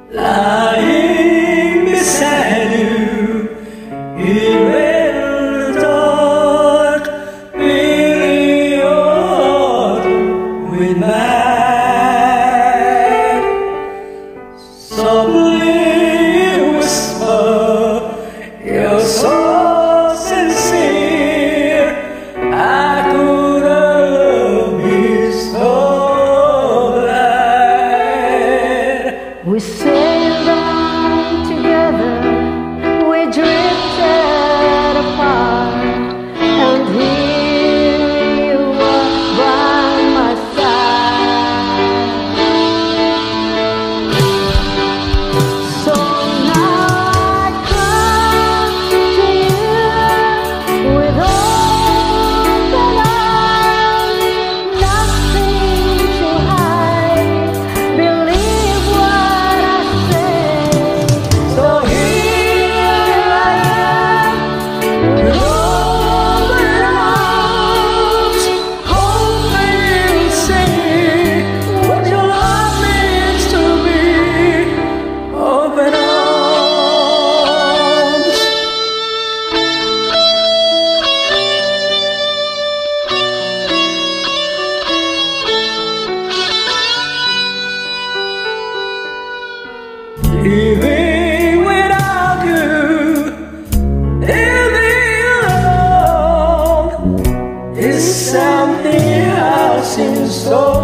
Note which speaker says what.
Speaker 1: lying beside you here in the dark, filling your heart with mine. Softly whisper, you're so sincere, I could have been so blind.
Speaker 2: We sailed on together, we drifted apart, and here you were by my side. So now I come to you with open arms, nothing to hide. Believe what I say. So here I am with open arms, hoping you'll see what your love means to me.
Speaker 1: Open arms. Living without you, living alone, is something else in store.